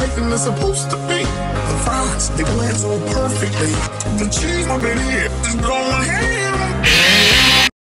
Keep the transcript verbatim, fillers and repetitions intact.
everything that's supposed to be. The fries, they blend so perfectly. The cheese, my baby, is gone